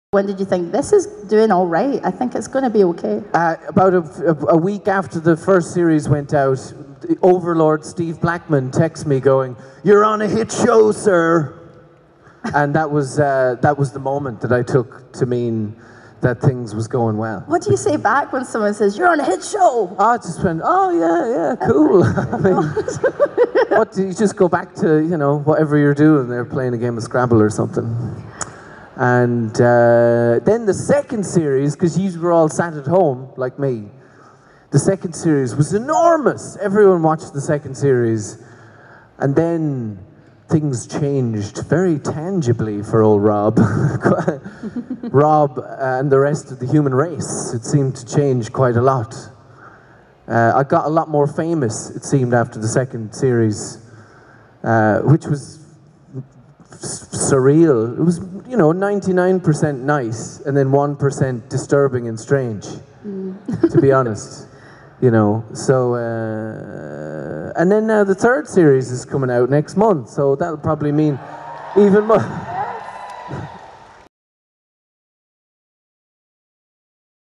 When did you think, this is doing all right? I think it's going to be okay. About a week after the first series went out, the Overlord Steve Blackman texts me going, "You're on a hit show, sir." And that was the moment that I took to mean that things was going well. What do you say back when someone says, "You're on a hit show"? I just went, "Oh yeah, cool." I mean, what do you just go back to, whatever you're doing? They're playing a game of Scrabble or something. And then the second series, because you were all sat at home like me, the second series was enormous. Everyone watched the second series, and then things changed very tangibly for old Rob. Rob and the rest of the human race, it seemed to change quite a lot. I got a lot more famous, it seemed, after the second series, which was surreal. It was, 99% nice, and then 1% disturbing and strange, to be honest. So, and then now the third series is coming out next month, so that'll probably mean even more.